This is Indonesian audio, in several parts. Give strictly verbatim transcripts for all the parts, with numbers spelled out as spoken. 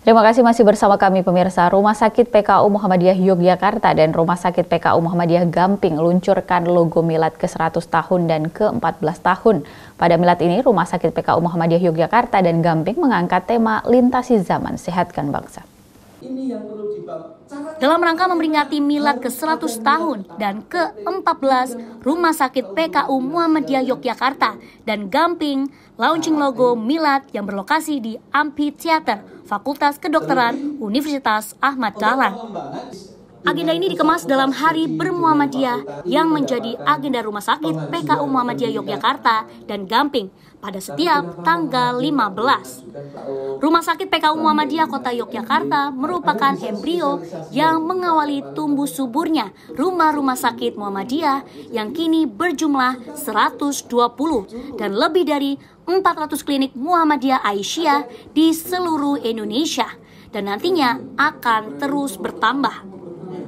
Terima kasih masih bersama kami pemirsa. Rumah Sakit P K U Muhammadiyah Yogyakarta dan Rumah Sakit P K U Muhammadiyah Gamping luncurkan logo milad ke seratus tahun dan ke empat belas tahun. Pada milad ini, Rumah Sakit P K U Muhammadiyah Yogyakarta dan Gamping mengangkat tema Lintasi Zaman, Sehatkan Bangsa. Dalam rangka memperingati milad ke seratus tahun dan ke empat belas, Rumah Sakit P K U Muhammadiyah Yogyakarta dan Gamping launching logo milad yang berlokasi di Amphitheater Fakultas Kedokteran Universitas Ahmad Dahlan. Agenda ini dikemas dalam Hari Bermuhammadiyah yang menjadi agenda Rumah Sakit P K U Muhammadiyah Yogyakarta dan Gamping pada setiap tanggal lima belas. Rumah Sakit P K U Muhammadiyah Kota Yogyakarta merupakan embrio yang mengawali tumbuh suburnya rumah-rumah sakit Muhammadiyah yang kini berjumlah seratus dua puluh dan lebih dari empat ratus klinik Muhammadiyah Aisyah di seluruh Indonesia dan nantinya akan terus bertambah.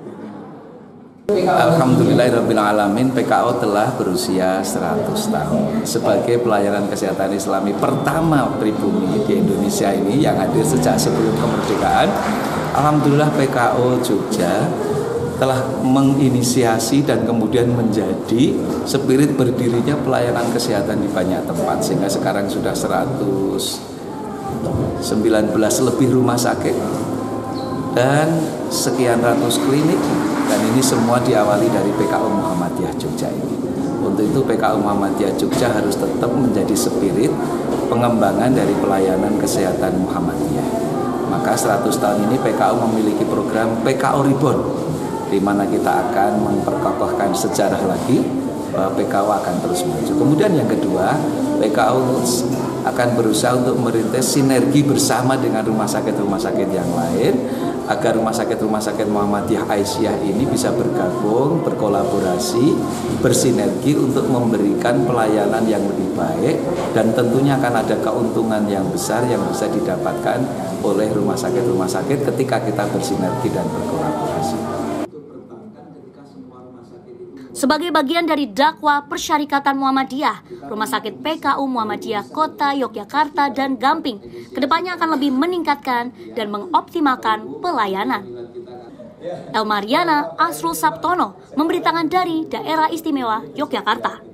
Alhamdulillahirrabbilalamin, P K O telah berusia seratus tahun sebagai pelayanan kesehatan Islami pertama pribumi di Indonesia ini yang hadir sejak sebelum kemerdekaan. Alhamdulillah P K O Jogja telah menginisiasi dan kemudian menjadi spirit berdirinya pelayanan kesehatan di banyak tempat, sehingga sekarang sudah seratus sembilan belas lebih rumah sakit dan sekian ratus klinik. Dan ini semua diawali dari P K U Muhammadiyah Jogja ini. Untuk itu P K U Muhammadiyah Jogja harus tetap menjadi spirit pengembangan dari pelayanan kesehatan Muhammadiyah. Maka seratus tahun ini P K U memiliki program P K O Reborn, di mana kita akan memperkokohkan sejarah lagi bahwa P K U akan terus maju. Kemudian yang kedua, P K U akan berusaha untuk merintis sinergi bersama dengan rumah sakit-rumah sakit yang lain, agar rumah sakit-rumah sakit Muhammadiyah Aisyah ini bisa bergabung, berkolaborasi, bersinergi untuk memberikan pelayanan yang lebih baik, dan tentunya akan ada keuntungan yang besar yang bisa didapatkan oleh rumah sakit-rumah sakit ketika kita bersinergi dan berkolaborasi. Sebagai bagian dari dakwah Persyarikatan Muhammadiyah, Rumah Sakit P K U Muhammadiyah Kota Yogyakarta dan Gamping kedepannya akan lebih meningkatkan dan mengoptimalkan pelayanan. Elmariana Asrul Sabtono, Memberitakan dari Daerah Istimewa Yogyakarta.